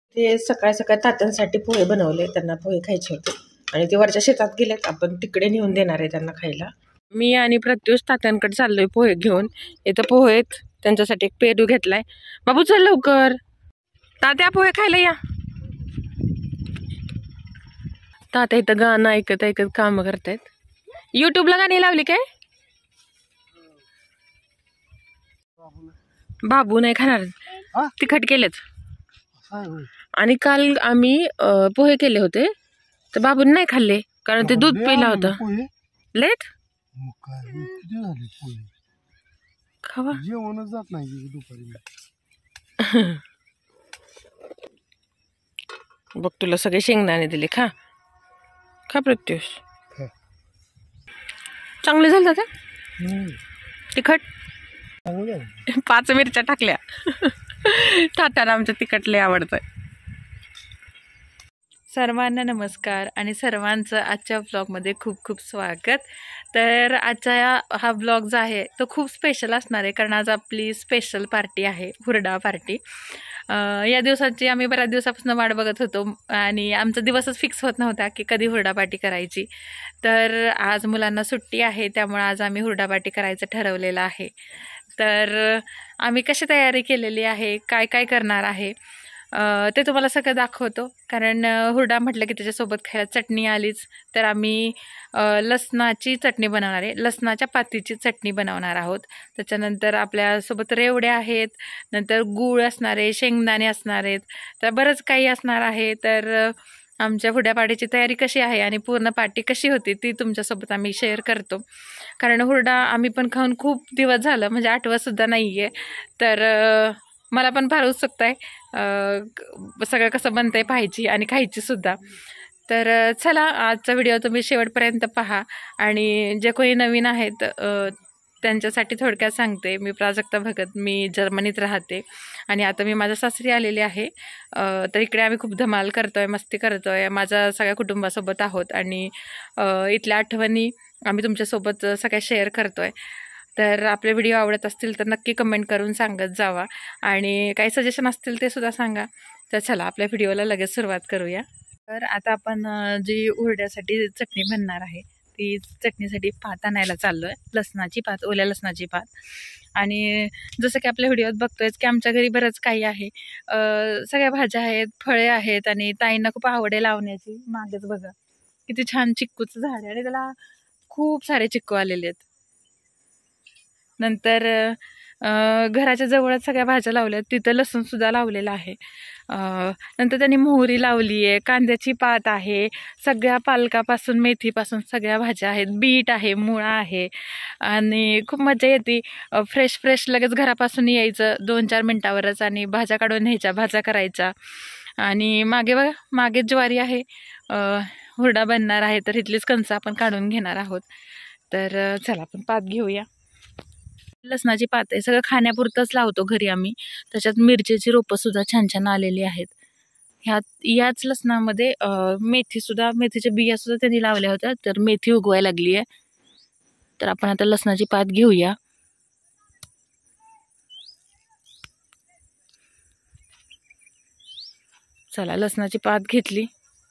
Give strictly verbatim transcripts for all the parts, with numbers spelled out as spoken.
ते सकाळ सकाळ तात्यांसाठी पोहे बनवले, त्यांना पोहे खायचे होते आणि ते वरच्या शेतात गेलेत, आपण तिकडे नेऊन देणार आहे त्यांना खायला. मी आणि प्रत्युष तात्यांकडे चाललोय पोहे घेऊन. इथं पोहे आहेत, त्यांच्यासाठी एक पेरू घेतलाय. बाबू चल लवकर, तात्या पोहे खायला या. तात्या इथं गाणं ऐकत ऐकत काम करतायत. युट्यूबला गाणी लावली काय? बाबू नाही खाणार, तिखट केलेत. आणि काल आम्ही पोहे केले होते तर बाबूने नाही खाल्ले कारण ते दूध पिला होता. लेट खावा, जेवणच जात नाही दुपारी. बघ तुला सगळे शेंगदाणे दिले, खा खा प्रत्युष. चांगले झालं का तिखट? पाच मिरच्या टाकल्या. तात्याला आमच्या तिखट लय आवडतंय. सर्वांना नमस्कार आणि सर्वांचं आजच्या ब्लॉगमध्ये खूप खूप स्वागत. तर आजचा हा ब्लॉग जो आहे तो खूप स्पेशल असणार आहे कारण आज आपली स्पेशल पार्टी आहे, हुरडा पार्टी. या दिवसाची आम्ही बऱ्याच दिवसापासून वाट बघत होतो आणि आमचा दिवसच फिक्स होत नव्हता की कधी हुरडा पार्टी करायची. तर आज मुलांना सुट्टी आहे त्यामुळे आज आम्ही हुरडा पार्टी करायचं ठरवलेलं आहे. तर आम्ही कशी तयारी केलेली आहे, काय काय करणार आहे ते तुम्हाला सगळं दाखवतो. कारण हुरडा म्हटलं की त्याच्यासोबत खायला चटणी आलीच, तर आम्ही लसणाची चटणी बनवणार आहे, लसणाच्या पातीची चटणी बनवणार आहोत. त्याच्यानंतर आपल्यासोबत रेवड्या आहेत, नंतर गूळ असणार आहे, शेंगदाणे असणार आहेत, तर बरंच काही असणार आहे. तर आमच्या हुरडा पार्टीची तयारी कशी आहे आणि पूर्ण पार्टी कशी होती ती तुमच्यासोबत आम्ही शेअर करतो. कारण हुरडा आम्ही पण खाऊन खूप दिवस झालं, म्हणजे आठवतसुद्धा नाही आहे. तर मला पण फार उत्सुकता आहे सगळं कसं बनतंय पाहायची आणि खायची सुद्धा. तर चला आजचा व्हिडिओ तुम्ही शेवटपर्यंत पहा. आणि जे कोणी नवीन आहेत त्यांच्यासाठी थोडक्यात सांगते. मी प्राजक्ता भगत, मी जर्मनीत राहते आणि आता मी माझ्या सासरी आलेली आहे. तर इकडे आम्ही खूप धमाल करतो आहे, मस्ती करतो आहे, माझ्या सगळ्या कुटुंबासोबत आहोत आणि इथल्या आठवणी आम्ही तुमच्यासोबत सगळ्या शेअर करतो आहे. तर आपले व्हिडिओ आवडत असतील तर नक्की कमेंट करून सांगत जावा आणि काही सजेशन असतील ते सुद्धा सांगा. तर चला आपल्या व्हिडिओला लगेच सुरुवात करूया. तर आता आपण जी हुरड्यासाठी चटणी बनणार आहे ती चटणीसाठी पात आणायला चाललो आहे, लसणाची पात, ओल्या लसणाची पात. आणि जसं की आपल्या व्हिडिओत बघतोय की आमच्या घरी बरंच काही आहे, सगळ्या भाज्या आहेत, फळे आहेत आणि ताईंना खूप आवड आहे लावण्याची. मागेच बघा किती छान चिक्कूचं झाड आहे आणि त्याला खूप सारे चिक्कू आलेले आहेत. नंतर घराच्या जवळच सगळ्या भाज्या लावल्यात, तिथं लसूणसुद्धा लावलेलं आहे. नंतर त्यांनी मोहरी लावली आहे, कांद्याची पात आहे, सगळ्या पालकापासून मेथीपासून सगळ्या भाज्या आहेत, बीट आहे, मुळा आहे आणि खूप मजा येते. फ्रेश फ्रेश लगेच घरापासून यायचं दोन चार मिनटावरच आणि भाज्या काढून न्यायच्या, भाज्या करायच्या. आणि मागे बघा, मागे ज्वारी आहे, हुरडा बनणार आहे तर इथलीच कणसं आपण काढून घेणार आहोत. तर चला आपण पात घेऊया. लसणाची पात आहे, सगळं खाण्यापुरतंच लावतो घरी आम्ही. त्याच्यात मिरचीची रोपं सुद्धा छान छान आलेली आहेत. ह्यात याच लसणामध्ये मेथीसुद्धा, मेथीच्या बियासुद्धा त्यांनी लावल्या होत्या, तर मेथी उगवायला लागली आहे. तर आपण आता लसणाची पात घेऊया. चला लसणाची पात घेतली.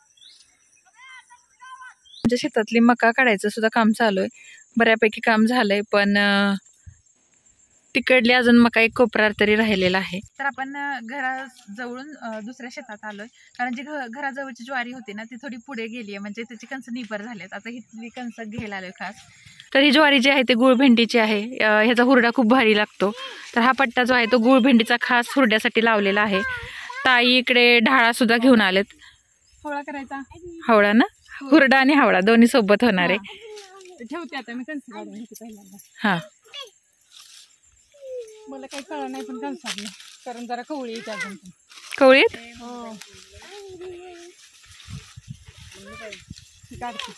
आमच्या शेतातली मका काढायचं सुद्धा काम चालू आहे, बऱ्यापैकी काम झालंय पण तिकडली अजून मका एक कोपरा तरी राहिलेला आहे. तर आपण घराजवळून दुसऱ्या शेतात आलोय कारण जी घराजवळची ज्वारी होती ना ती थोडी पुढे गेली आहे, म्हणजे त्याची कणसं निबर झालेत. आता ही कणसं घ्यायला आलोय खास. तर ही ज्वारी जी आहे ते गुळ भेंडीची आहे, ह्याचा हुरडा खूप भारी लागतो. तर हा पट्टा जो आहे तो गुळ भेंडीचा खास हुरड्यासाठी लावलेला आहे. ताई इकडे ढाळा सुद्धा घेऊन आलेत. हवळा करायचा, हवळा ना, हुरडा आणि हवळा दोन्ही सोबत होणार आहे. ठेवते आता मी कणसं काढून घेते पहिल्यांदा. हा मला काही कळलं नाही पण कणसं लागलं कारण जरा कवळी येते अजून. कवळीत हो काढते,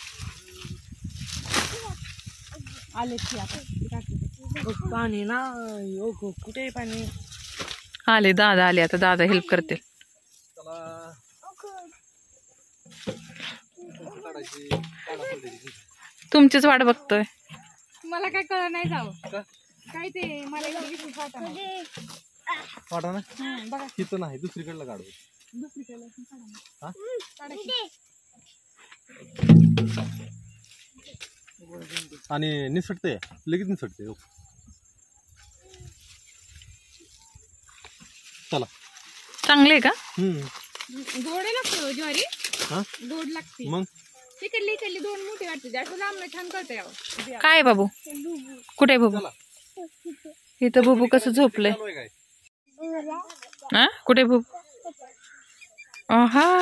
आले की आता पाणी ना कुठे पाणी आले, दादा आले, आता दादा हेल्प करतील. तुमचीच वाट बघतोय. मला काय कळलं नाही जावं काय ते मला वाटा ना, तिथं नाही दुसरीकडला काढू. हा? आणि निसटते लगेच निसटते. चला. चांगले आहे का? हम्म. गोड लागतो ज्वारी, हा गोड लागते. मग तिकडली इकडली दोन मोठी वाटते, जास्त लांब छान करते. काय बाबू? कुठे आहे बाबू? इथं बाबू कसं झोपलंय? चालू आहे काय? हा कुठे बाबू? हा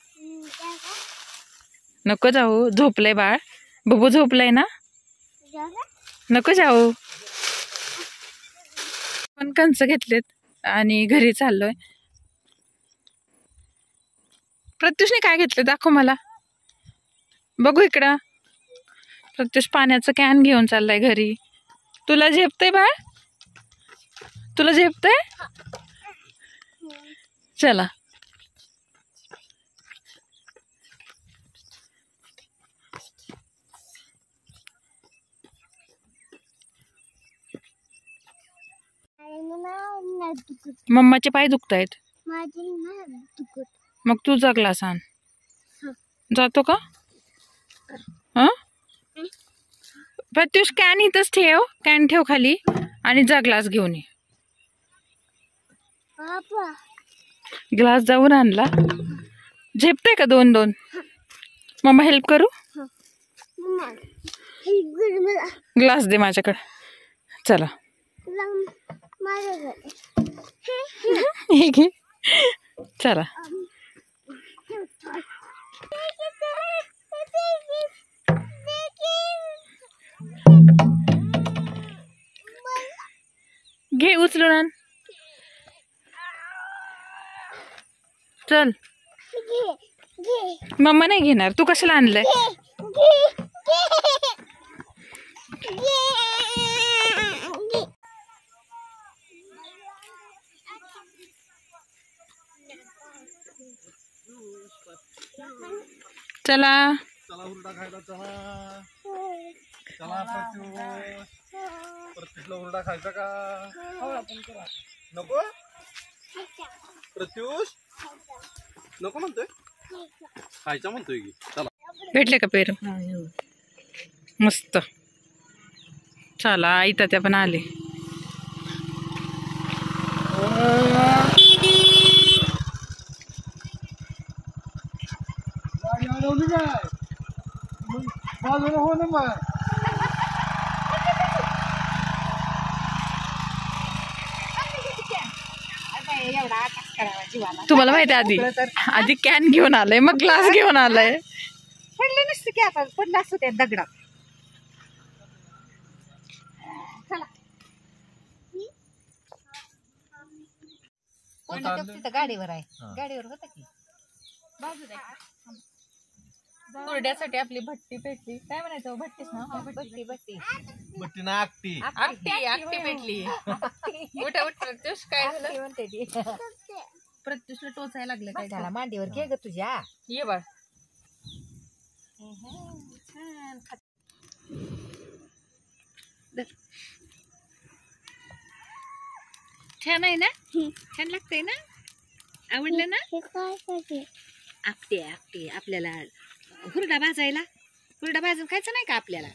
नको जाऊ, झोपलंय बाळ. बाबू झोपलंय ना, नको जाऊ. पण कंच घेतलेत आणि घरी चाललोय. प्रत्युषने काय घेतलं दाखव मला, बघू इकडं. प्रत्युष पाण्याचं कॅन घेऊन चाललाय घरी. तुला झेपतंय बाळ? तुला झेपतंय? चला. मम्माचे पाय दुखतायत. मग तुझा ग्लास आण. जातो का? हा प्रत्युष कॅन इथंच ठेव, कॅन ठेव खाली आणि जा ग्लास घेऊन ये. ग्लास जाऊन आणला. झेपतंय का दोन दोन? मम्मा हेल्प करू? ग्लास दे माझ्याकडे. चला हे घे. चला घे उचलून आण. चल. मम्मा नाही घेणार. तू कशाला आणलंय? चला चला हुरडा खायला. चला चला प्रत्युष. प्रत्युषला हुरडा खायचा का? नको प्रत्युष नको म्हणतोय, खायचा म्हणतोय की. चला. भेटले का पेरू? मस्त. चला इथं त्या पण आले. बाजूला हो ना मग. तुम्हाला माहिती आहे, आधी आधी कॅन घेऊन आलाय, मग ग्लास घेऊन आलाय. पडले नसते की आता, पडलं असतं त्या दगडात. चला गाडीवर आहे, गाडीवर होता की हुरड्यासाठी आपली भट्टी पेटली. काय म्हणायचं भट्टीच ना? बट्टी बट्टी बट्टी ना आकटी. आकटी आकटी पेटली. उठा उठ प्रत्युष. काय झालं? म्हणते ती. प्रत्युषला टोचायला लागलं काय? त्याला मांडीवर घे ग तुझ्या. ये बाळ. छान आहे ना? छान लागतंय ना? आवडलं ना? आपटे आपटे आपल्याला हुरडा भाजायला. हुरडा भाजून खायचं नाही का आपल्याला?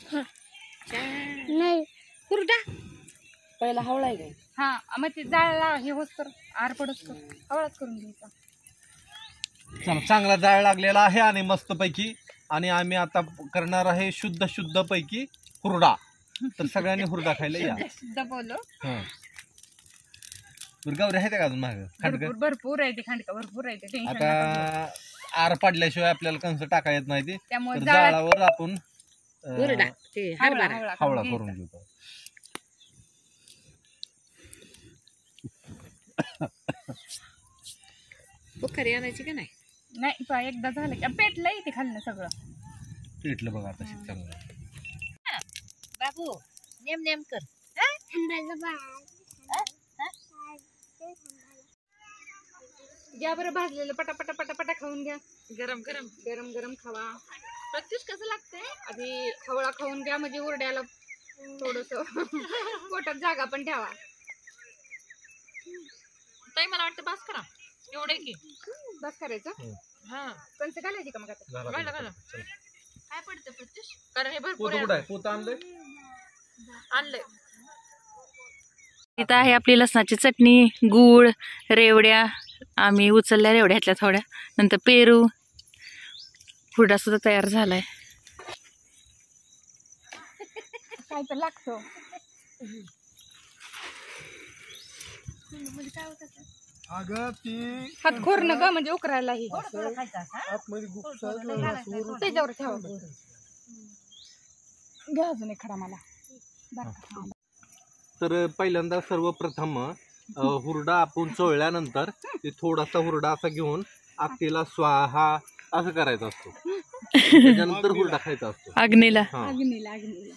नाही हुरडा पहिला हवळा आहे. हा मग ते जाळला हे होत तर आर पडत तर हवळाच करून घ्यायचा. चला चांगला जाळ लागलेला आहे आणि मस्त पैकी. आणि आम्ही आता करणार आहे शुद्ध शुद्ध पैकी हुरडा. तर सगळ्यांनी हुरडा खायला या. शुद्ध बोलो. दुर्गावर आहे का अजून माग खांडक? भरपूर आहे ते खांडका, भरपूर आहे ते. आता आर पाडल्याशिवाय आपल्याला कंस टाका येत नाही ते. त्यामुळे तर जाळावर आपण हुरडा ते हरभरा हवळा करून घेतो. बुखारी आणायची का नाही? नाही पा एकदा झालं की पेटलंय ते खाल्लं सगळं. पेटलं बघा आता चांगलं. बाबू नेम नेम कर. घ्या बरं भाजलेलं पटापटा पटापटा खाऊन घ्या. गरम गरम गरम गरम खावा. प्रत्युष कसं लागतंय? आधी खवळा खाऊन घ्या म्हणजे उरड्याला थोडस पोटात जागा पण ठेवा. ताई मला वाटतं बास करा. एवढे की बस करायचं. हा कंच घालायची का मग आता? घाला घाला. काय पडतं प्रत्युष? कारण हे भरपूर पोतं कुठं आहे? पोतं आणलंय? आणलंय. इथं आहे आपली लसणाची चटणी, गूळ, रेवड्या. आम्ही उचलल्या रेवड्यातल्या थोड्या. नंतर पेरू. हुरडा सुद्धा तयार झालाय. काय तर लागतो. अगं ती हात खोरणं ग म्हणजे उकरायला ही त्याच्यावर ठेवा. घ्या अजून एक खडा मला. तर पहिल्यांदा सर्वप्रथम अ, हुरडा आपण चोळल्यानंतर ते थोडासा हुरडा असा घेऊन आत्तीला स्वाहा असं करायचा असतो. त्याच्यानंतर हुरडा खायचा असतो अग्नीला. हा. अग्नीला अग्नीला.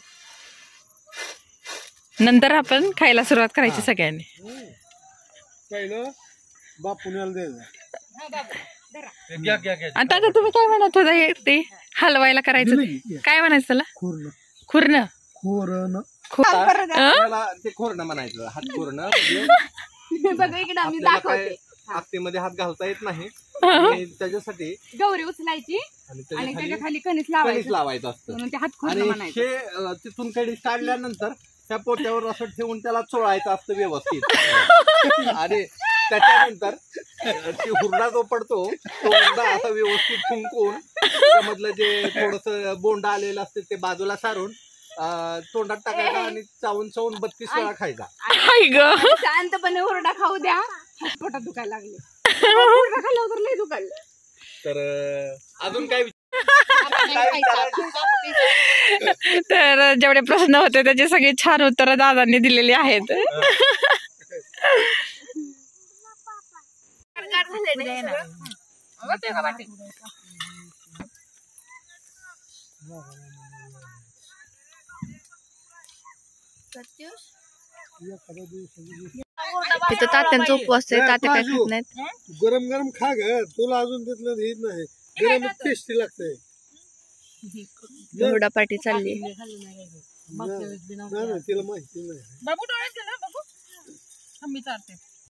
नंतर आपण खायला सुरुवात करायची सगळ्यांनी. पहिलं बापुण्याला द्यायचं. हा बाबा धरा. घ्या घ्या घ्या. आता आता तुम्ही काय म्हणत होता हे ते हलवायला करायचं ते? काय म्हणायचं त्याला? खुर्ण खुर्न. खुरण परत त्याला ते खोरणं म्हणायचं. हात खोरणं म्हणजे बघा इकडे आम्ही आपल्याला काय दाखवते. आत्तीमध्ये हात घालता येत नाही आणि त्याच्यासाठी गौरी उचलायची आणि आणि त्याच्या त्याच्या खाली खाली कणीस कणीस लावायचं लावायचं असतं. म्हणून ते हात खोरणं आणि म्हणायचं. हे अ, तिथून कणीस काढल्यानंतर त्या पोत्यावर असं ठेवून त्याला चोळायचं असतं व्यवस्थित. आणि त्याच्यानंतर ती हुरडा जो पडतो तो हुरडा असा व्यवस्थित फुंकून त्यामधलं जे थोडस बोंड आलेलं असते ते बाजूला सारून अं, तोंडात टाकायचा आणि चावून चावून बत्तीस वेळा खायचा. हाय ग. शांतपणे हुरडा खाऊ द्या. पोटात दुखायला लागले. हुरडा खाल्ल्यावर तर लय दुखायला. तर अं, अजून काय आपण नाही खायचं. तर जेवढे प्रश्न होते त्याचे सगळे छान उत्तर दादांनी दिलेली आहेत. होते का वाटे? तिथं तात्यांचा उपवास आहे. तात्या काय खात नाहीत. गरम गरम खा ग. तुला अजून तिथलं हेच नाही. गरम टेस्टी लागतंय. हुरडा पार्टी चालली. नाही तिला माहिती नाही. बाबू डोळ्यात ना बाबू. आम्ही चालते.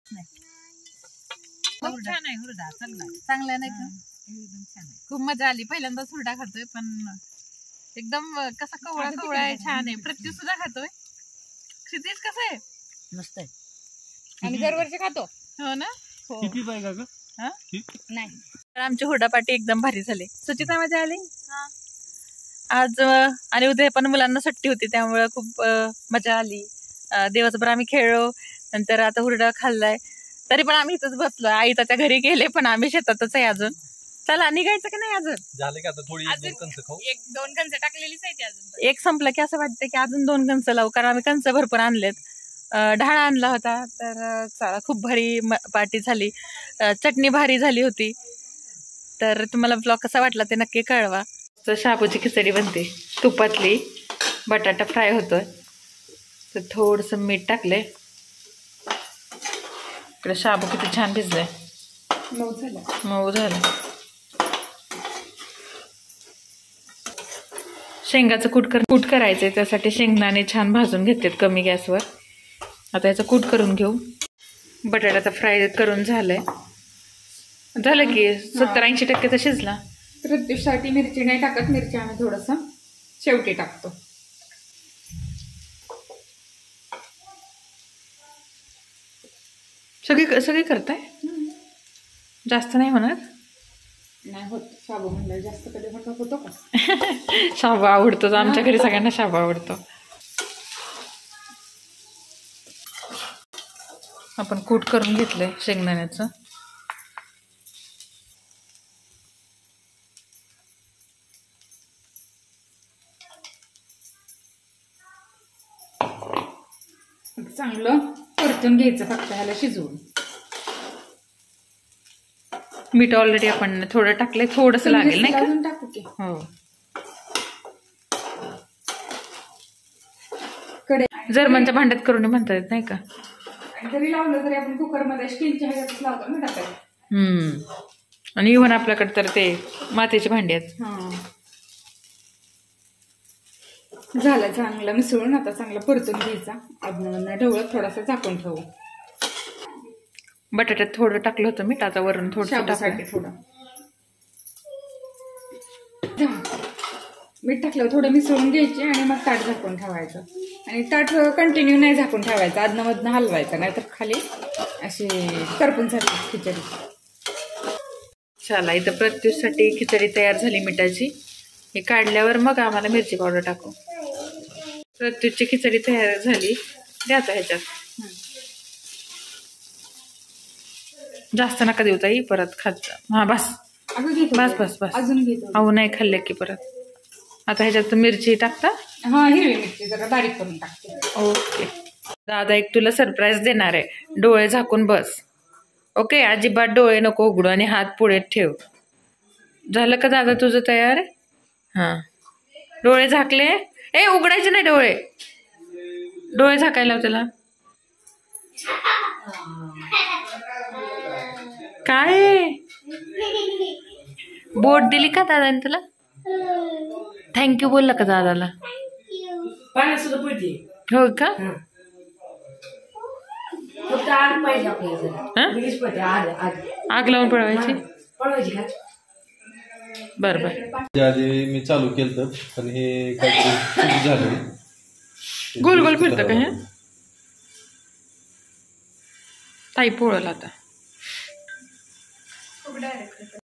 खूप छान आहे हुरडा. चांगला चांगला नाही का? एकदम छान आहे. खूप मजा आली. पहिल्यांदाच हुरडा खातोय पण एकदम कसा कवळा कवळा आहे. छान आहे. प्रत्युष सुद्धा खातोय. क्षितिज कसं आहे? मस्त आहे. आम्ही दरवर्षी खातो. हो ना. किती पाहिजे ग? हा? नाही तर आमची हुरडा पार्टी एकदम भारी झाली. सुचिता मजा आली आज. अं, आणि उद्या पण मुलांना सुट्टी होती त्यामुळे खूप अं, मजा आली. अं, दिवसभर आम्ही खेळलो. नंतर आता हुरडा खाल्लाय. तरी पण आम्ही इथंच बसलोय. आई त्याच्या घरी गेले पण आम्ही शेतातच आहे अजून. चला निघायचं की नाही अजून? झालं की आता थोडी एक दोन कंस खाऊ. एक दोन कंच टाकलेलीच आहे ती अजून. एक संपलं की असं वाटतं की अजून दोन कंच लावू कारण आम्ही कंच भरपूर आणलेत. अं, ढाळा आणला होता तर अं, चला खूप भारी पार्टी झाली. अं, चटणी भारी झाली होती. तर तुम्हाला ब्लॉग कसा वाटला ते नक्की कळवा. तर शाबूची खिचडी बनते तुपातली. बटाटा फ्राय होतोय. तर थोडंसं मीठ टाकले. इकडे शाबू किती छान भिजले. मऊ झालं. मऊ झालं. शेंगाचं कूट कर कूट करायचंय त्यासाठी शेंगदाणे छान भाजून घेतलेत कमी गॅसवर. आता याचं कूट करून घेऊ. बटाटा फ्राय करून झालंय. झालं की सत्तर ऐंशी टक्के तर शिजला. प्रत्युषसाठी मिरची नाही टाकत. मिरची आम्ही थोडस शेवटी टाकतो. सगळी सगळी करताय? जास्त नाही होणार? नाही होत. शाबू म्हणलं जास्त कधी होतो होतो का? शाबू आवडतो. आमच्या घरी सगळ्यांना शाबू आवडतो. आपण कूट करून घेतलंय शेंगदाण्याचं. चांगलं परतून घ्यायचं फक्त ह्याला शिजवून. मीठ ऑलरेडी आपण थोडं टाकलंय. थोडंसं लागेल नाही का? अजून टाकू की? हो. कडे जर्मनच्या भांड्यात करून म्हणता येत नाही का? जरी लावलं तरी आपण कुकरमध्ये स्टीलच्या ह्याच्यातच लावतो ना टाकायला. हम्म. आणि इव्हन आपल्याकडे तर ते मातीचे भांडी आहेत. हा झालं चांगलं मिसळून. आता चांगलं परतून घ्यायचा. अजून ढवळत थोडासा झाकून ठेवू. बटाट्यात थोडं टाकलं होतं मीठ, आता वरून थोडं शाबूसाठी टाकलं. थोडं मीठ टाकलं, थोडं मिसळून घ्यायचे आणि मग ताट झाकून ठेवायचं. आणि ताट कंटिन्यू नाही झाकून ठेवायचं, आदनमधनं हलवायचं, नाहीतर खाली अशी करपून जाते खिचडी. चला, इथं प्रत्युषसाठी खिचडी तयार झाली मिठाची. हे काढल्यावर मग आम्हाला मिरची पावडर टाकू. प्रत्युषची खिचडी तयार झाली, द्यायचं ह्याच्यात. जास्त नका देऊ ताई, परत खात. हा बस अगं घेतो, बस बस बस अजून घेतो. अहो नाही खाल्लं की परत. आता ह्याच्यात मिरची टाकता. हा, हिरवी मिरची जरा बारीक करून टाकते. ओके. दादा एक तुला सरप्राईज देणार आहे, डोळे झाकून बस. ओके, अजिबात डोळे नको उघडू आणि हात पुढे ठेव. झालं का दादा तुझं तयार? हां, डोळे झाकले. ए उघडायचे नाही डोळे, डोळे झाकायला लाव त्याला. काय बोट दिली का दादाने तुला? थँक्यू बोलला का दादाला? पाण्यात सुद्धा पडते. हो का? फक्त आग पाहिजे आपल्याला. हा? लगेच पडते आग. आग आग लावून पळवायची. पळवायची का? बरं बरं. त्याआधी मी चालू केलं तर पण हे काहीतरी चूक झाली. गोल गोल फिरतं का हे? ताई पोळला आता.